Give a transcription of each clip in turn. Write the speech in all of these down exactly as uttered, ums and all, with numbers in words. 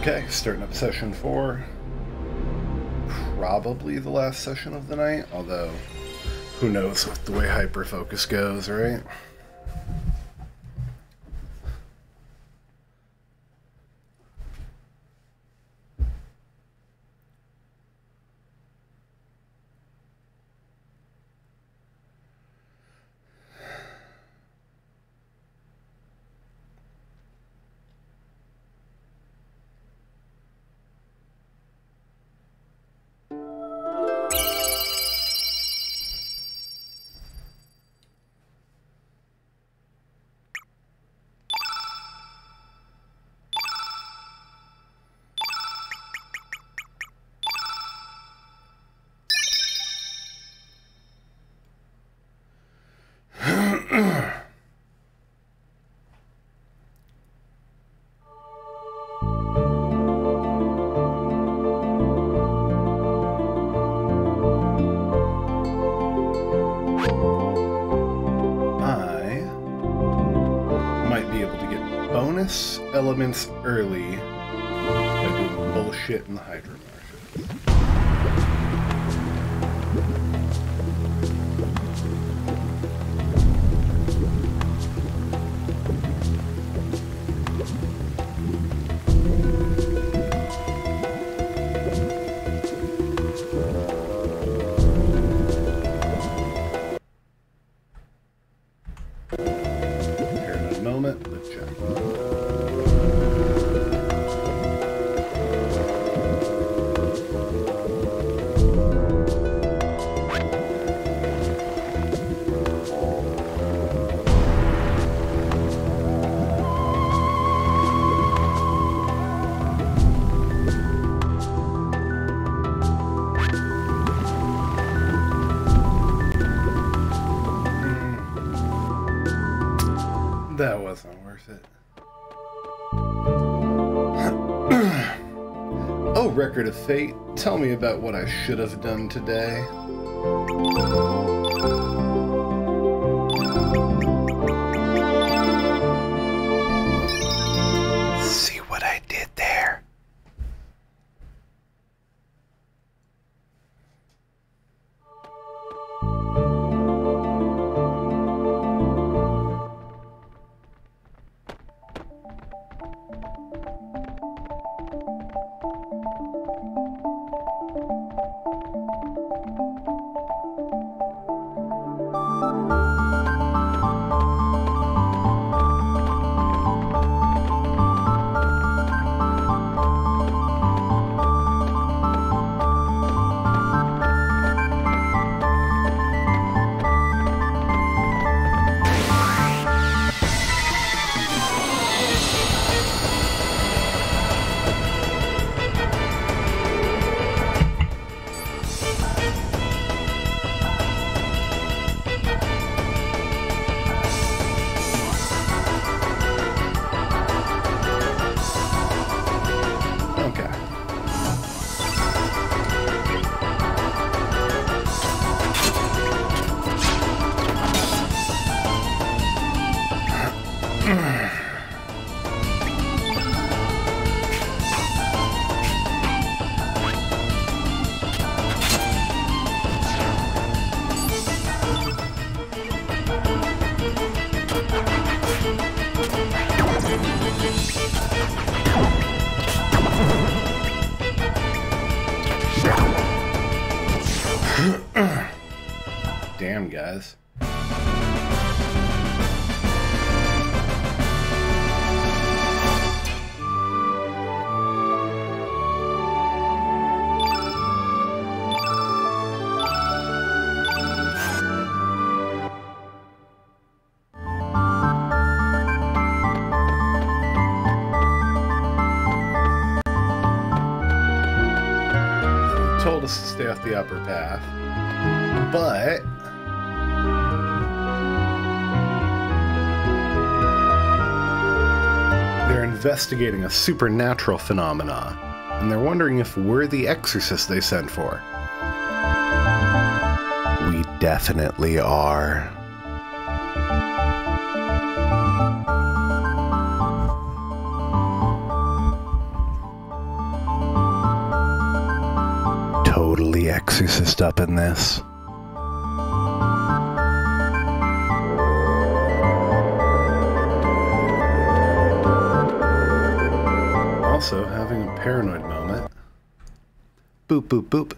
Okay, starting up session four. Probably the last session of the night, although who knows with the way hyperfocus goes, right? Elements early by doing bullshit in the Hydro Marshes. Here in a moment, the check. That wasn't worth it. Oh, Record of Fate, tell me about what I should have done today. See what I did there? Damn, guys. Told us to stay off the upper path, but they're investigating a supernatural phenomena, and they're wondering if we're the exorcist they sent for. We definitely are. messed up in this. Also having a paranoid moment. Boop, boop, boop.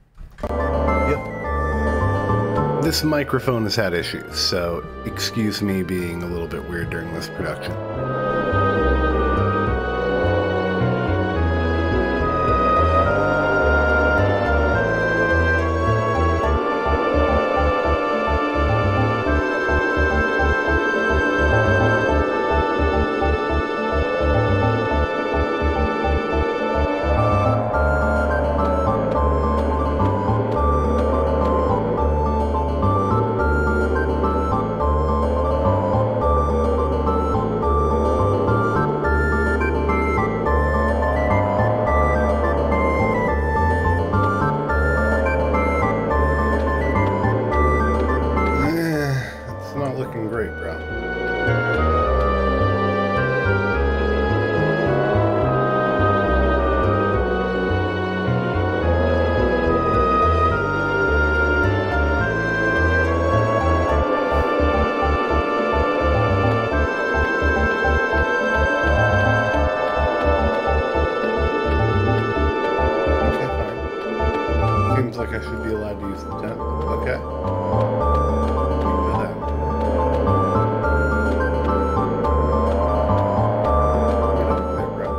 Yep. This microphone has had issues, so excuse me being a little bit weird during this production. Like I should be allowed to use the tent. Okay. With that. Get over there, bro.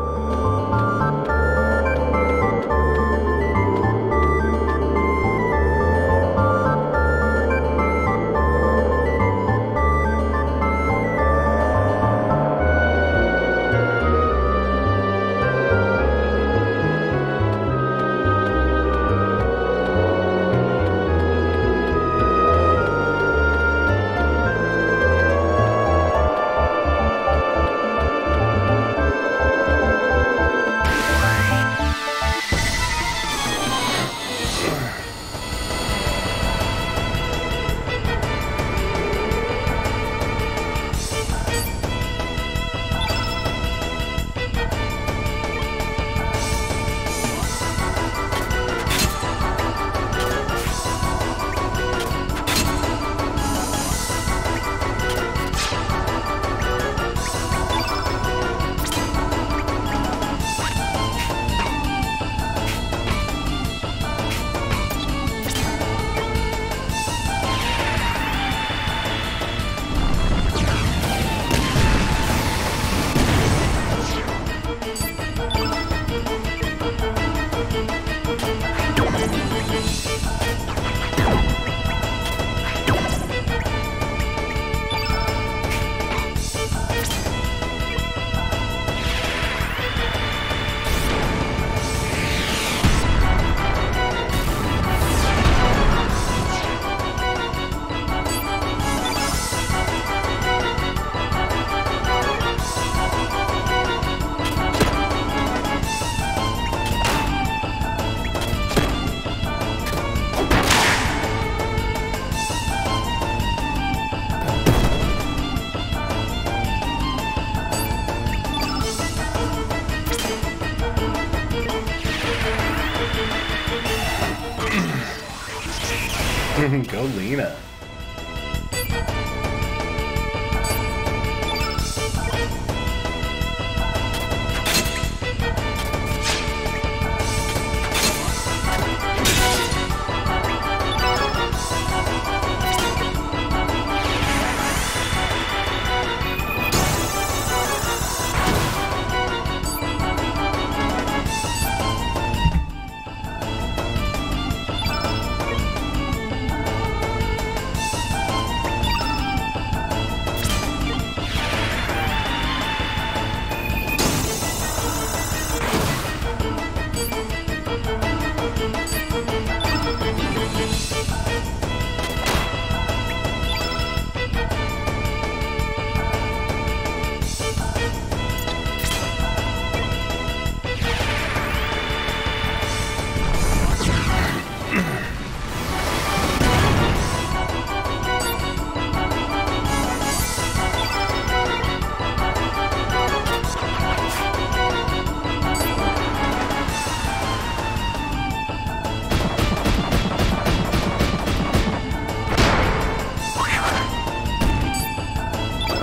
Go Lena.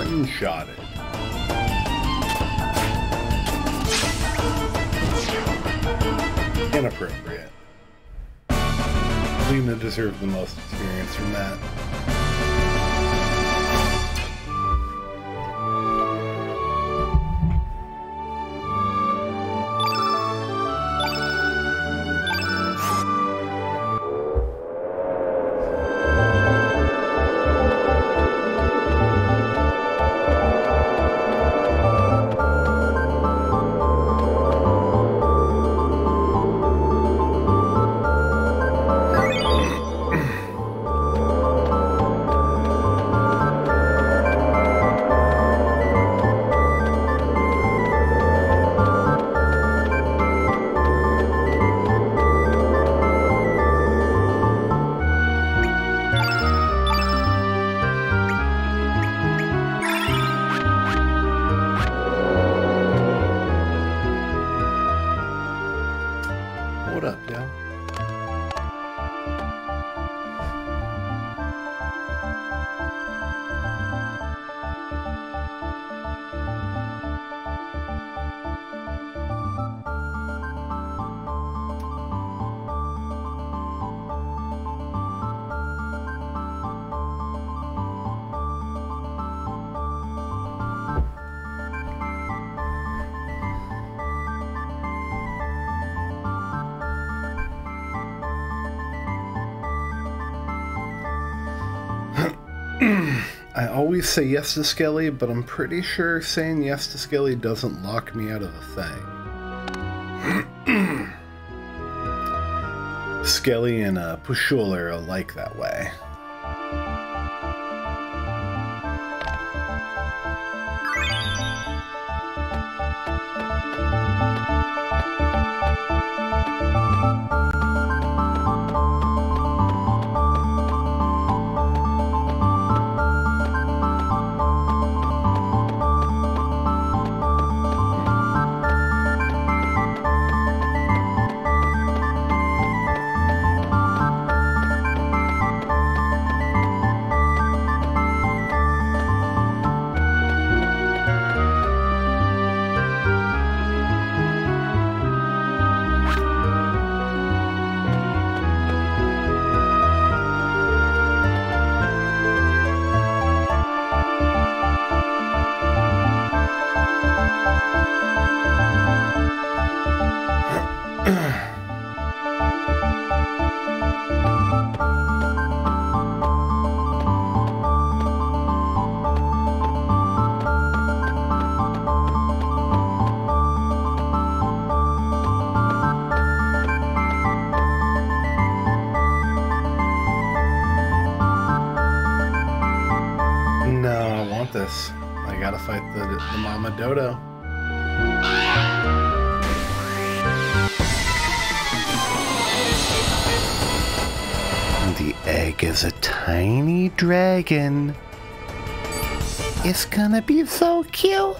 one-shotted. Inappropriate. Lena deserved the most experience from that. I always say yes to Skelly, but I'm pretty sure saying yes to Skelly doesn't lock me out of the thing. Skelly and uh, Pushul are alike that way. This. I gotta fight the, the Mama Dodo. The egg is a tiny dragon. It's gonna be so cute.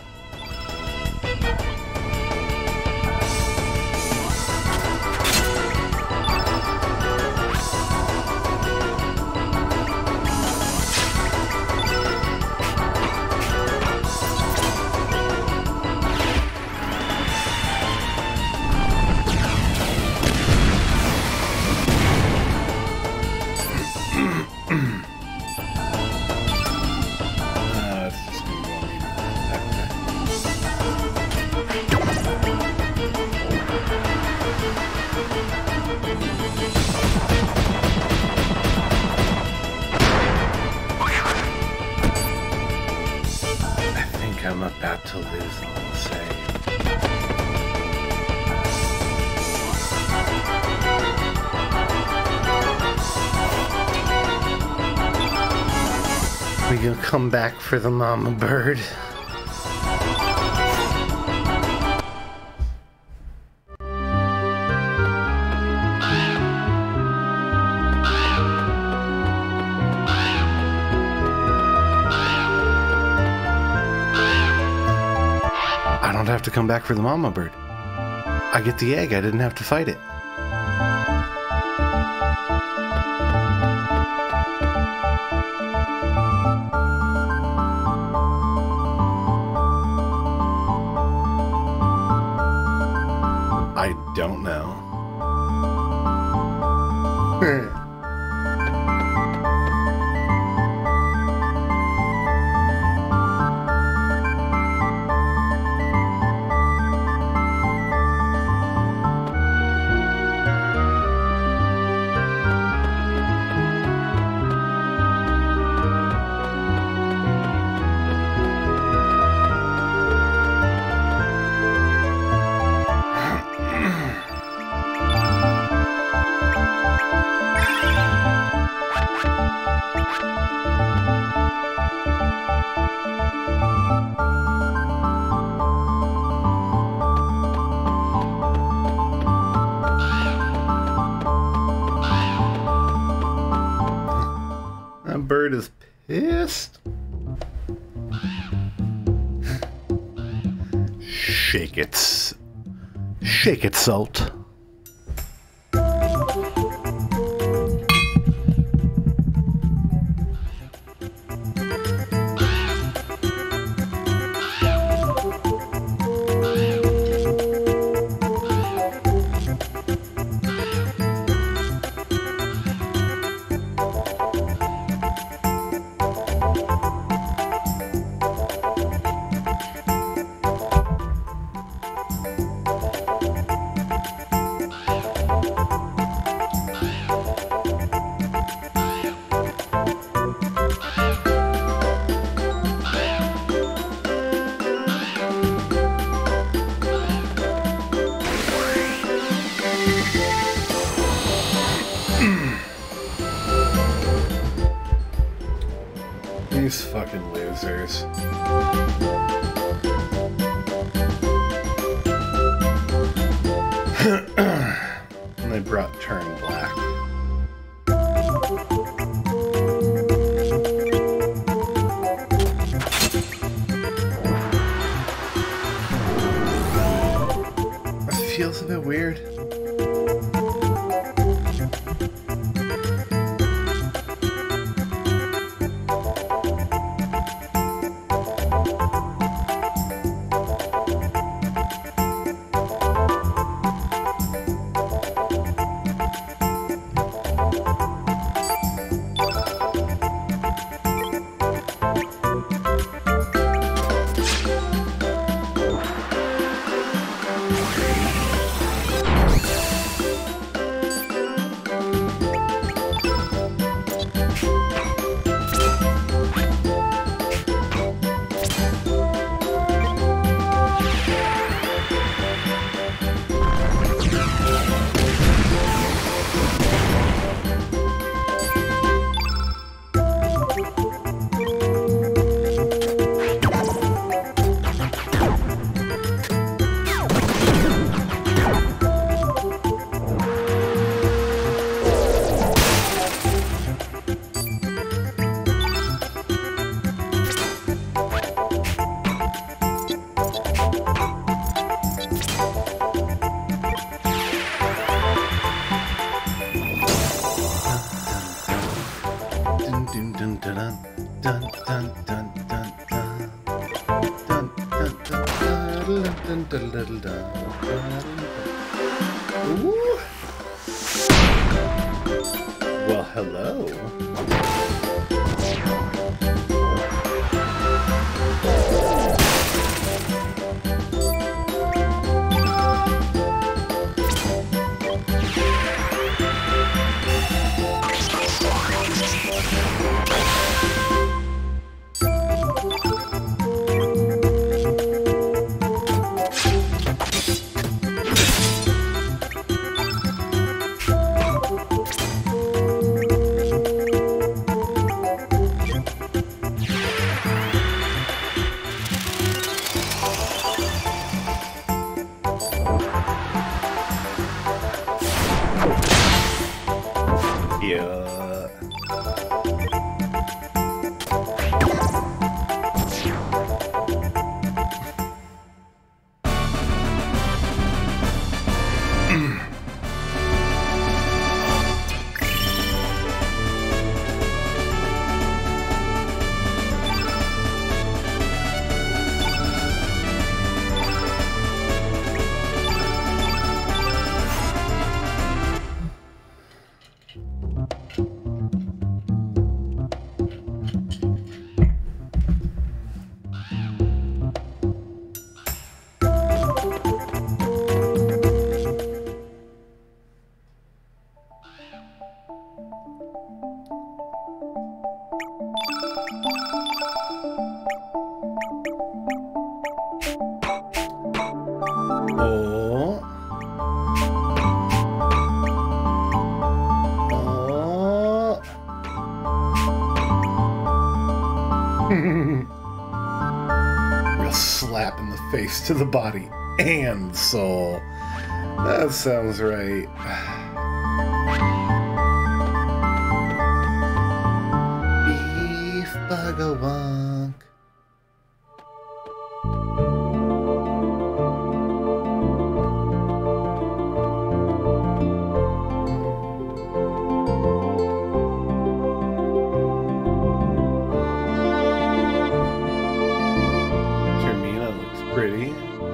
I'm about to lose all the save. We gonna come back for the mama bird. I don't have to come back for the mama bird. I get the egg, I didn't have to fight it. I don't know. That bird is pissed. Shake it. Shake it, Salt. These fucking losers. And they brought Turn Black. It feels a bit weird. Ooh. Well, hello. Oh. Oh. Real slap in the face to the body and soul. That sounds right. Beef Bugawonk. Termina looks pretty.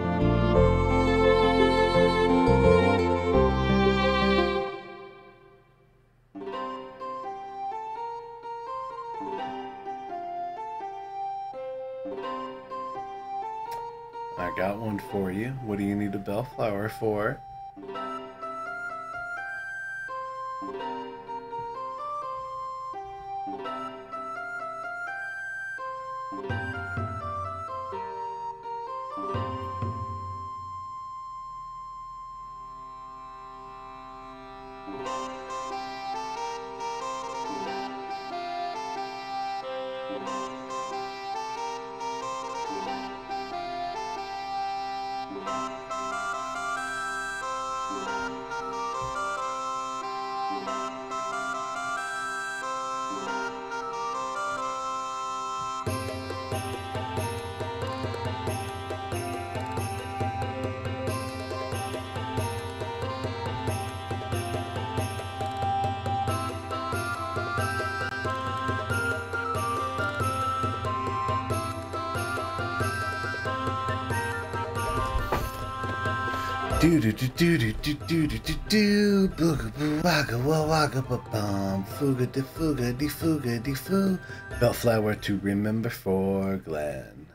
I got one for you. What do you need a bellflower for? Do do do do do do do do do do booga boo wagga wa wagga ba bum fuga de fuga de fuga de foo. Bellflower to remember for Glenn.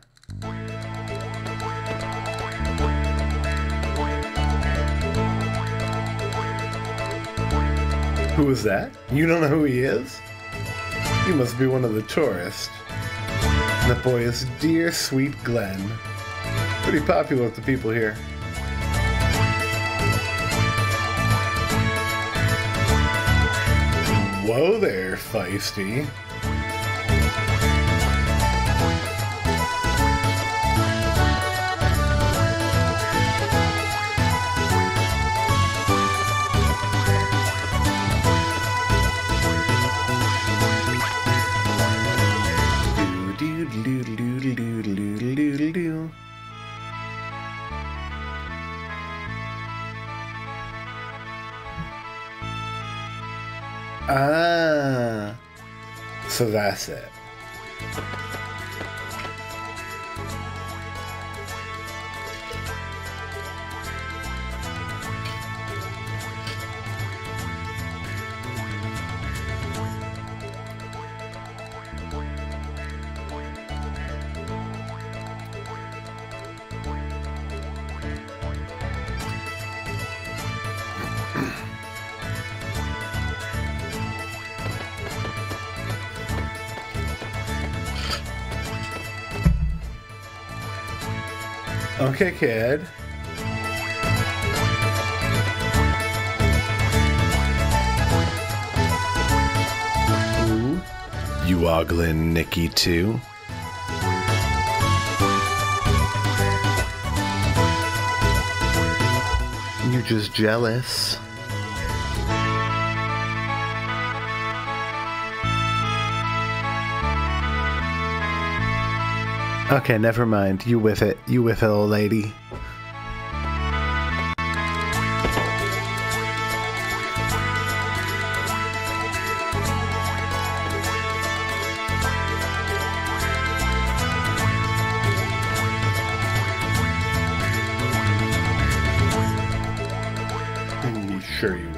Who is that? You don't know who he is? He must be one of the tourists. That boy is dear sweet Glenn. Pretty popular with the people here. Whoa there, feisty. Do do do do do do do do do do. Ah, so that's it. Okay, kid. Ooh, you ogling Nikki too? You're just jealous. Okay, never mind. You with it. You with it, old lady. Mm, sure you will.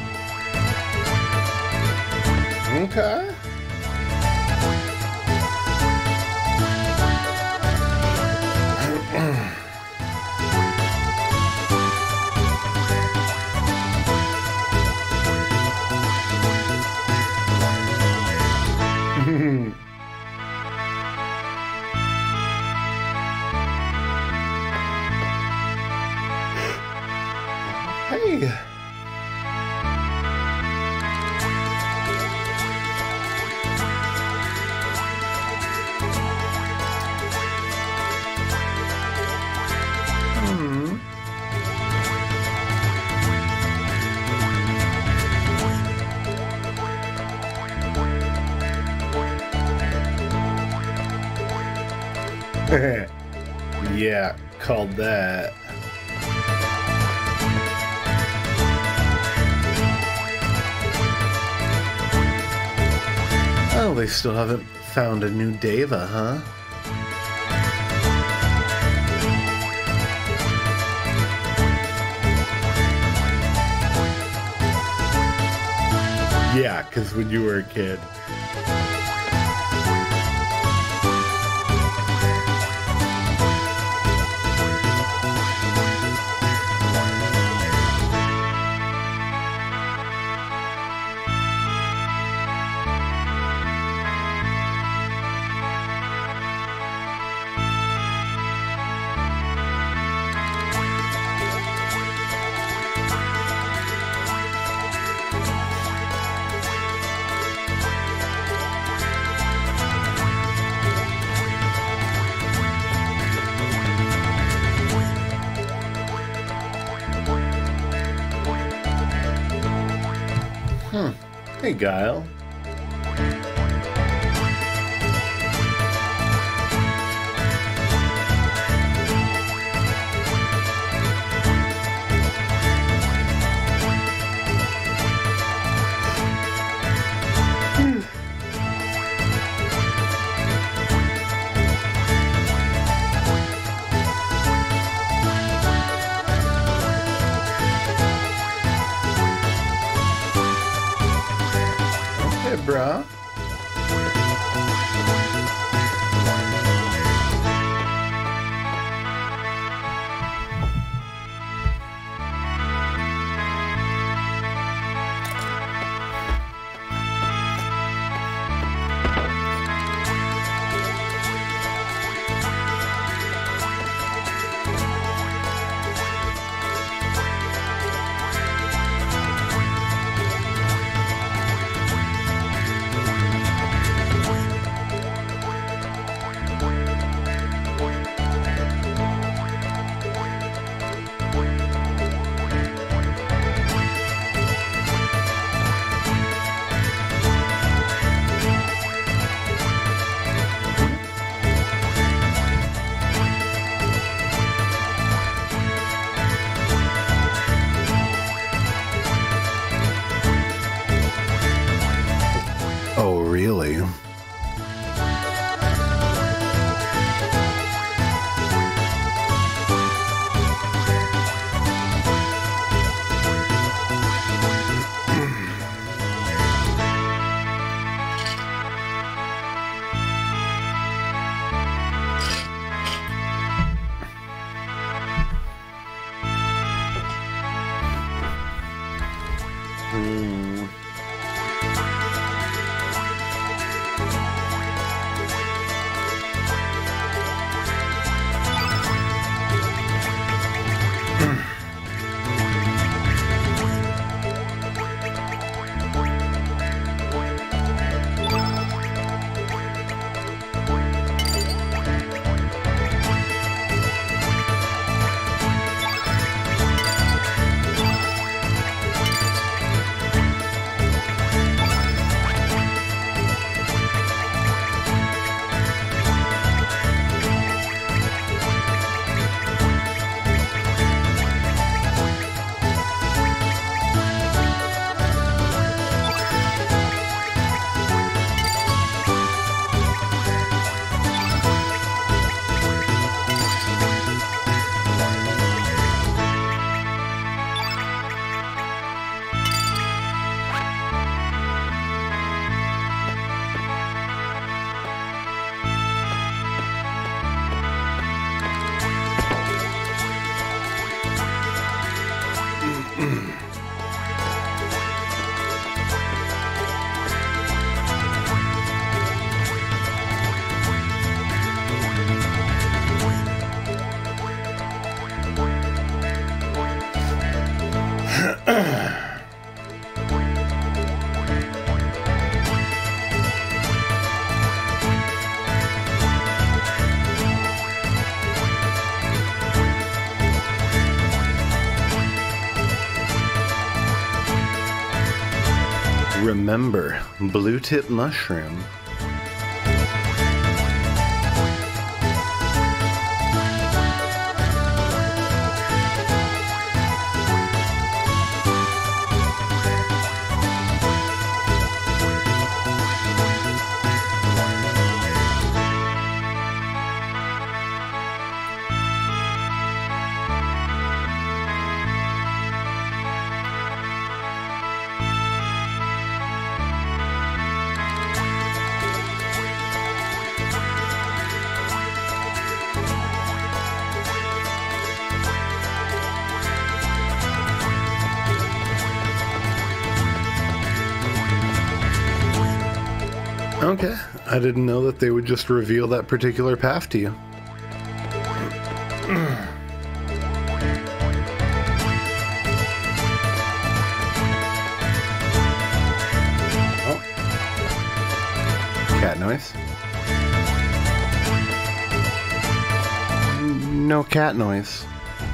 Okay. Hey. Hmm. Yeah, called that. Oh, they still haven't found a new Deva, huh? Yeah, because when you were a kid. Hmm. Hey, Guile. Okay, bro. Oh, really? Hmm. remember, blue tip mushroom. Okay, I didn't know that they would just reveal that particular path to you. Oh. Cat noise. No cat noise.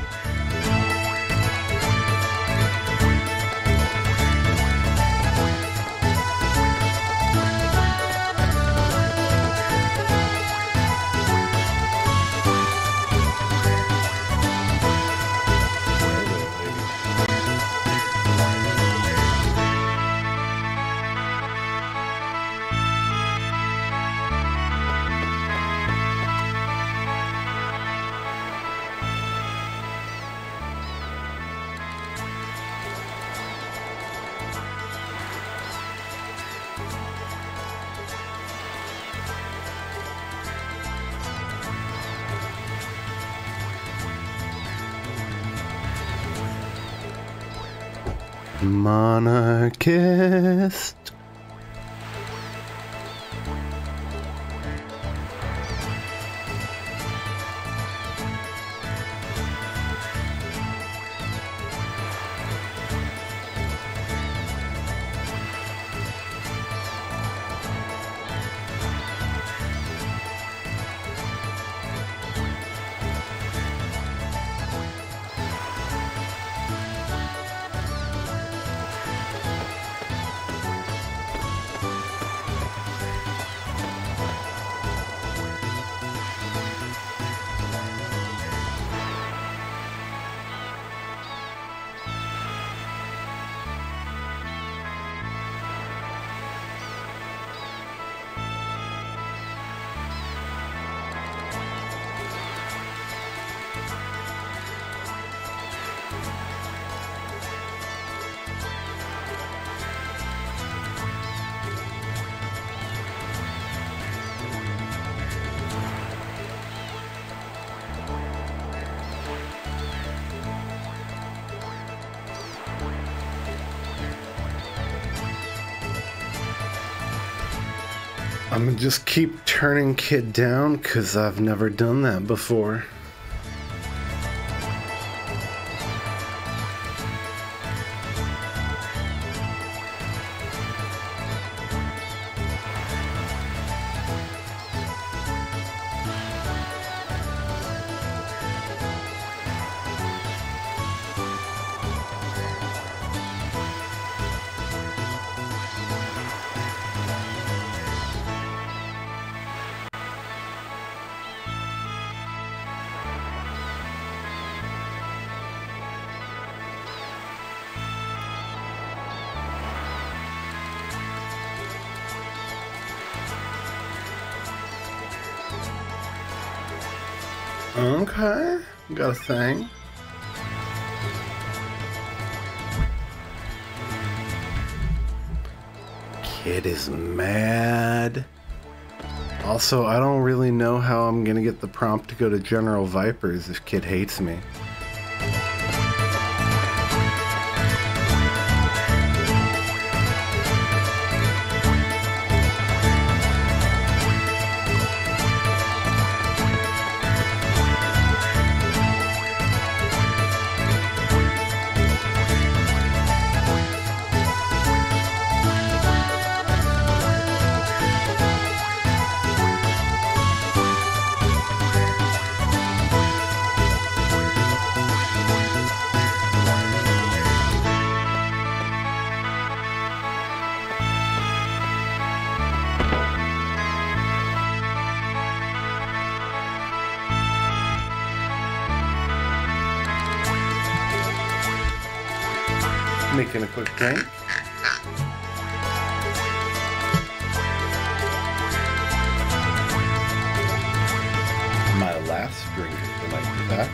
Monarchist. I'm gonna just keep turning kid down because I've never done that before. Okay, got a thing. Kid is mad. Also, I don't really know how I'm gonna get the prompt to go to General Vipers if kid hates me. Making a quick drink. My last drink of the night, in fact.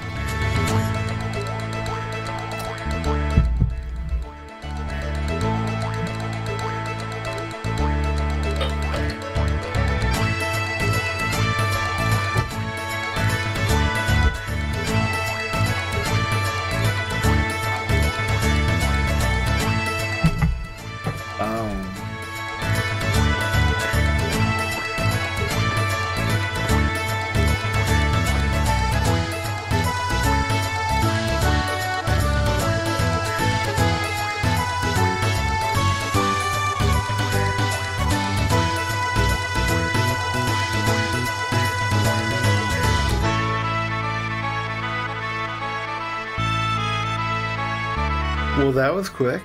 Well, that was quick.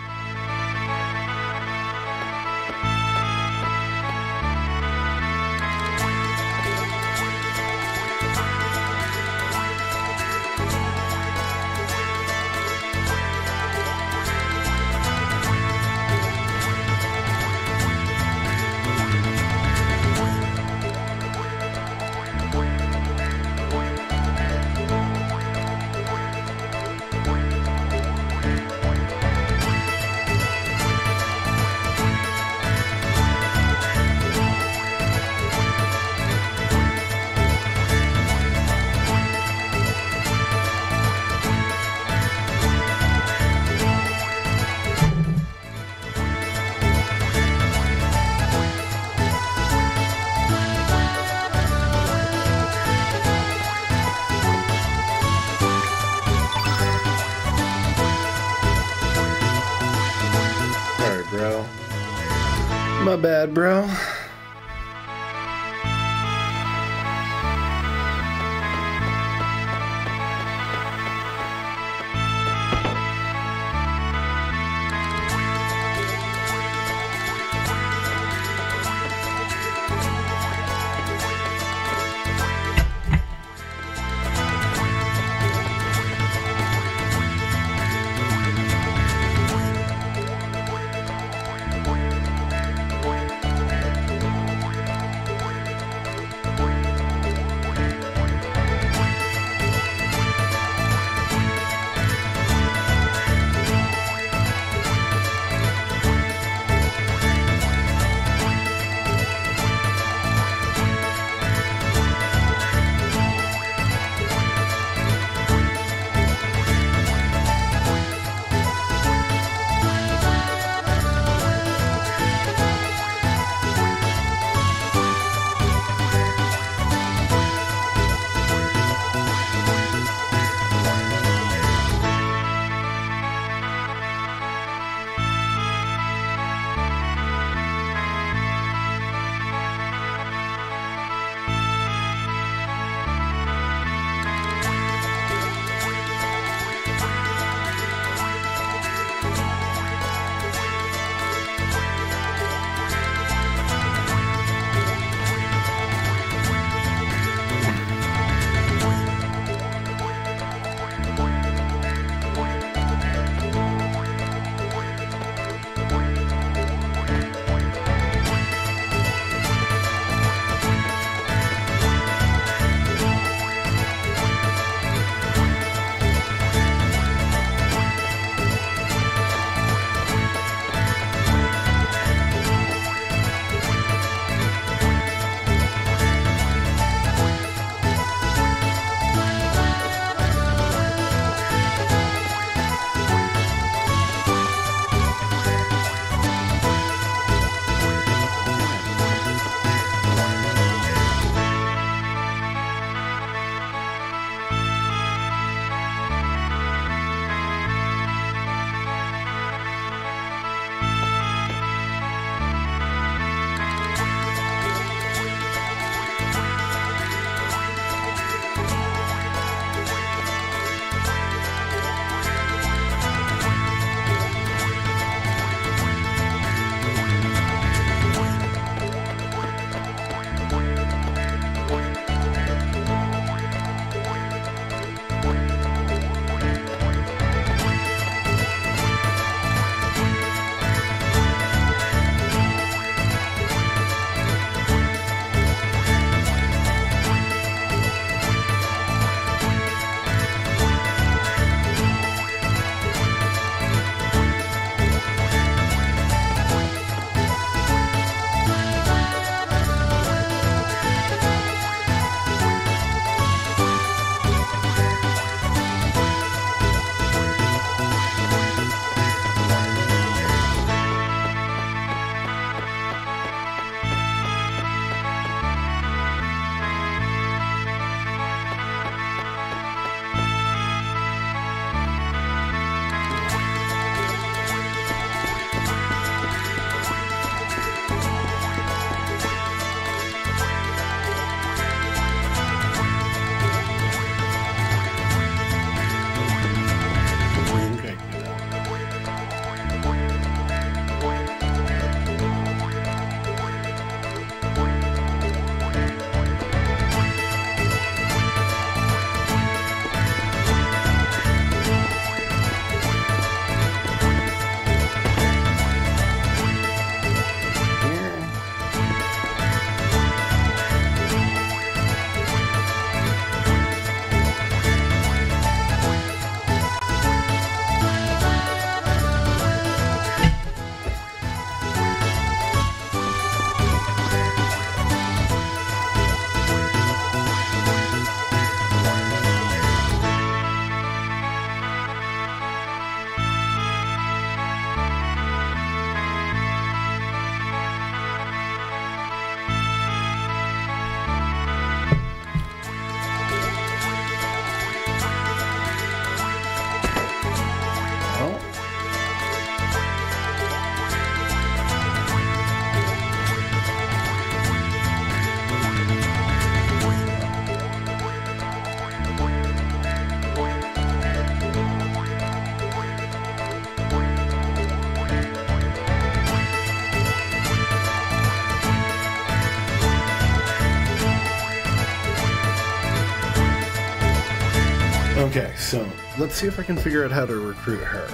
Bro. My bad, bro. Okay, so let's see if I can figure out how to recruit her.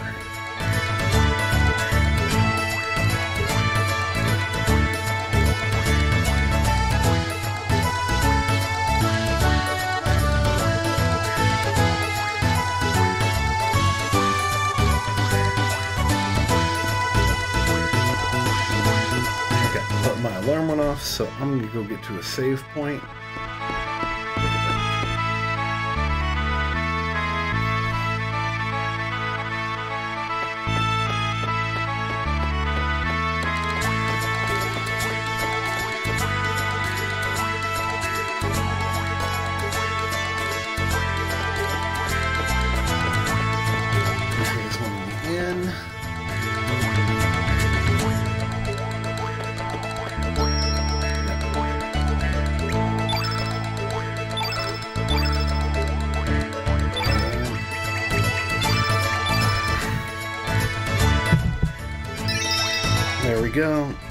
Okay, but my alarm went off, so I'm gonna go get to a save point. There we go.